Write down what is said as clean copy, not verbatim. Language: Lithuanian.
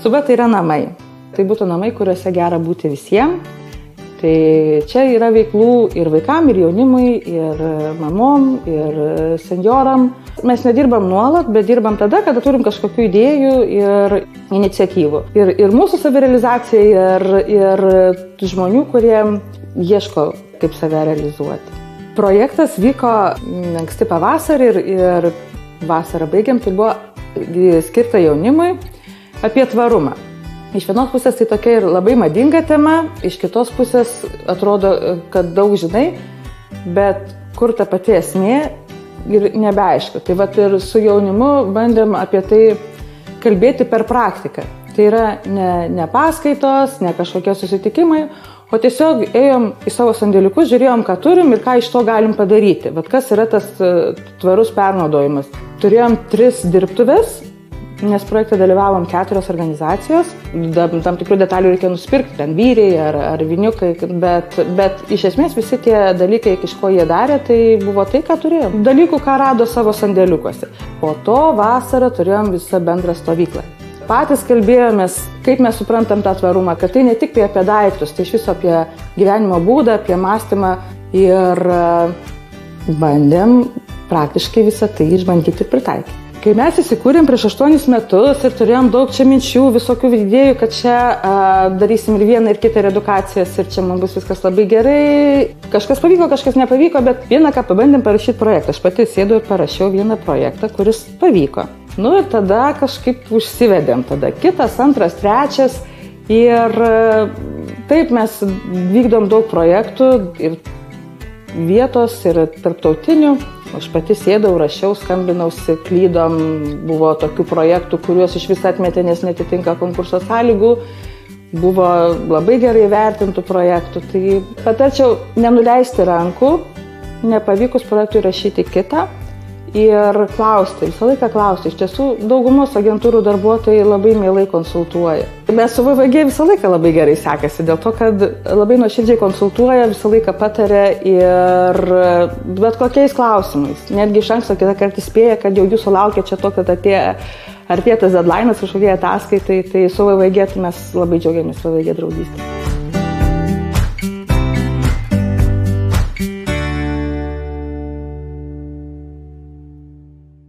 Stuba tai yra namai. Tai būtų namai, kuriuose gera būti visiems. Tai čia yra veiklų ir vaikam, ir jaunimui, ir mamom, ir senjoram. Mes nedirbam nuolat, bet dirbam tada, kada turim kažkokių idėjų ir iniciatyvų. Ir mūsų savirealizacija, ir žmonių, kurie ieško, kaip save realizuoti. Projektas vyko anksti pavasarį ir vasarą baigiam, tai buvo skirta jaunimui apie tvarumą. Iš vienos pusės tai tokia ir labai madinga tema, iš kitos pusės atrodo, kad daug žinai, bet kur ta pati esmė ir nebeaišku. Tai vat ir su jaunimu bandėm apie tai kalbėti per praktiką. Tai yra ne paskaitos, ne kažkokie susitikimai, o tiesiog ėjom į savo sandėliukus, žiūrėjom, ką turim ir ką iš to galim padaryti. Bet kas yra tas tvarus pernaudojimas? Turėjom 3 dirbtuves, nes projekte dalyvavom 4 organizacijos. Tam tikrų detalių reikia nusipirkti, ten vyriai ar viniukai, bet iš esmės visi tie dalykai, iš ko jie darė, tai buvo tai, ką turėjom. Dalykų, ką rado savo sandėliukuose. Po to vasarą turėjom visą bendrą stovyklą. Patys kalbėjomės, kaip mes suprantam tą tvarumą, kad tai ne tik apie daiktus, tai iš viso apie gyvenimo būdą, apie mąstymą ir bandėm praktiškai visą tai išbandyti ir pritaikyti. Kai mes įsikūrėm prieš 8 metus ir turėjom daug čia minčių, visokių idėjų, kad čia darysim ir vieną, ir kitą edukacijas ir čia mums bus viskas labai gerai. Kažkas pavyko, kažkas nepavyko, bet vieną ką pabandėm parašyti projektą. Aš pati sėdau ir parašiau vieną projektą, kuris pavyko. Nu ir tada kažkaip užsivedėm tada. Kitas, antras, trečias ir taip mes vykdom daug projektų ir vietos, ir tarptautinių. Aš pati sėdau, rašiau, skambinausi, klydom, buvo tokių projektų, kuriuos iš vis atmetė, nes netitinka konkurso sąlygų. Buvo labai gerai vertintų projektų. Tai patarčiau nenuleisti rankų, nepavykus projektui rašyti kitą. Ir klausti, visą laiką klausti. Iš tiesų, daugumos agentūrų darbuotojai labai mielai konsultuoja. Mes su VVG visą laiką labai gerai sekasi, dėl to, kad labai nuoširdžiai konsultuoja, visą laiką pataria ir bet kokiais klausimais. Netgi iš anksto kitą kartą įspėja, kad jau jūsų laukia čia to, kad artėja tas deadline'as kažkokie ataskaitai, tai su VVG tai mes labai džiaugiamės VVG draugystė.